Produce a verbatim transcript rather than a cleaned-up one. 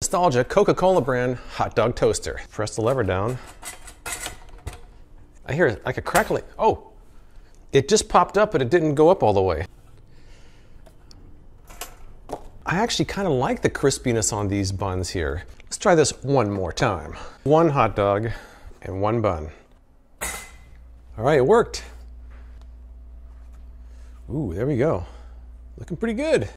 Nostalgia Coca-Cola brand hot dog toaster. Press the lever down. I hear like a crackling. Oh, it just popped up, but it didn't go up all the way. I actually kind of like the crispiness on these buns here. Let's try this one more time. One hot dog and one bun. All right, it worked. Ooh, there we go. Looking pretty good.